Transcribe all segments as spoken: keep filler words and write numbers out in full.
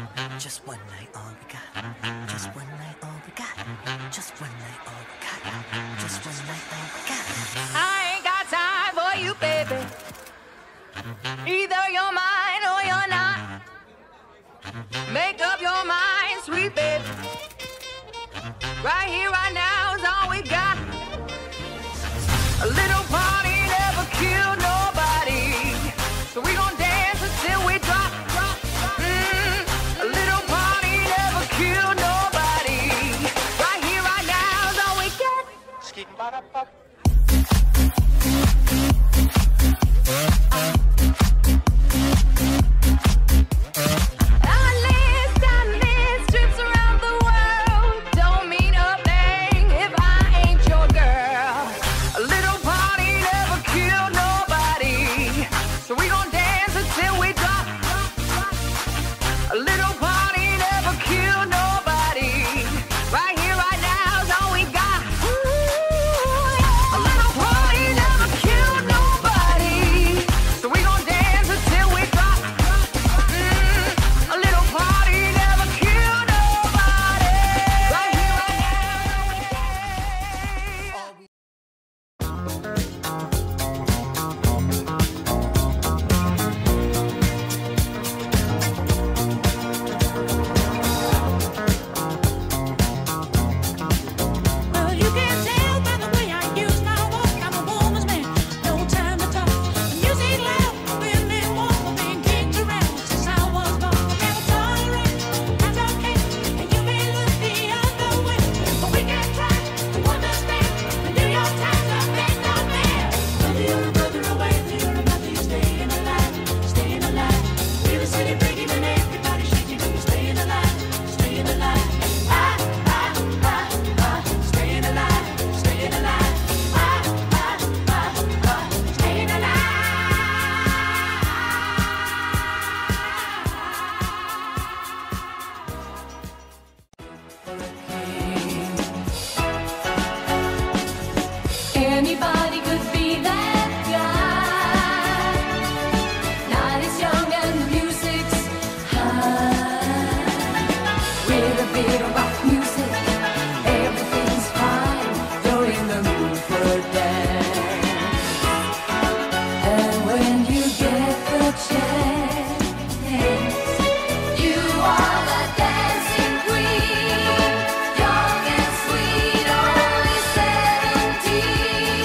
Just one night, all we got. Just one night, all we got. Just one night, all we got. Just one night, all we got. I ain't got time for you, baby. Either you're mine or you're not. Make up your mind, sweet baby. Right here, right now is all we got. A little party never killed nobody, so we gon' dance until we drop. Mm, a little party never killed nobody. Right here, right now is all we got. Anybody could be that guy. Night is young and the music's high. With a bit of rock music, everything's fine. You're in the mood for a dance. And when you get the chance, you are the dancing queen. Young and sweet, only seventeen.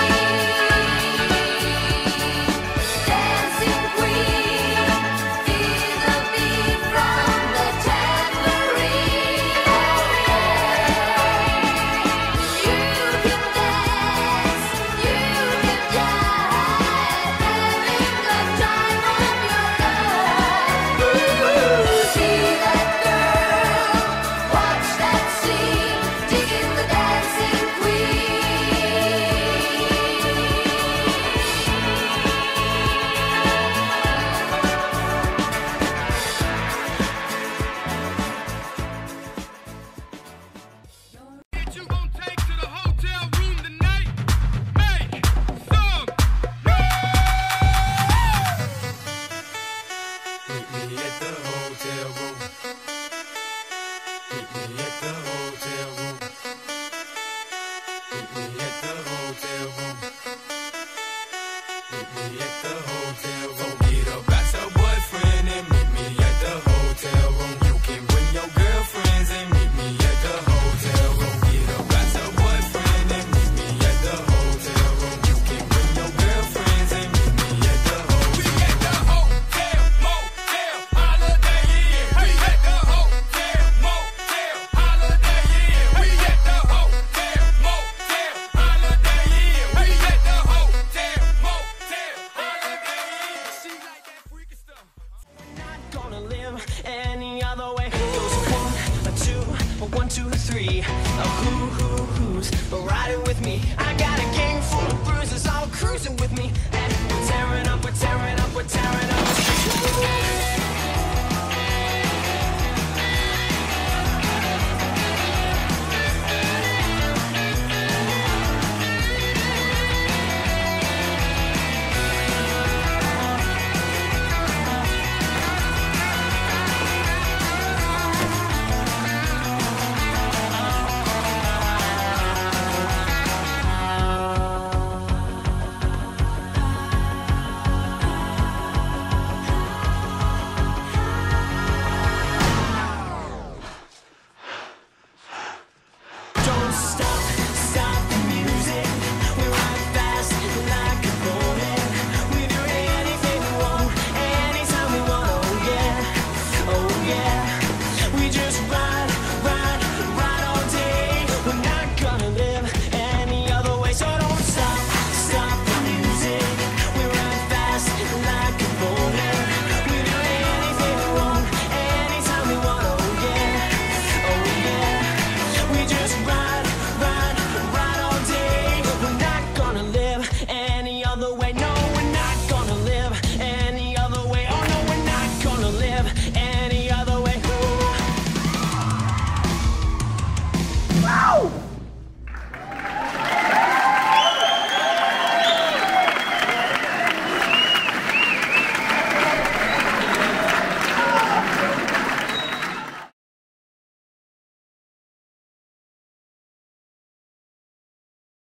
Any other way goes one, a two, a one, two, three. A who, who, who's riding with me? I got a gang full of bruises all cruising with me.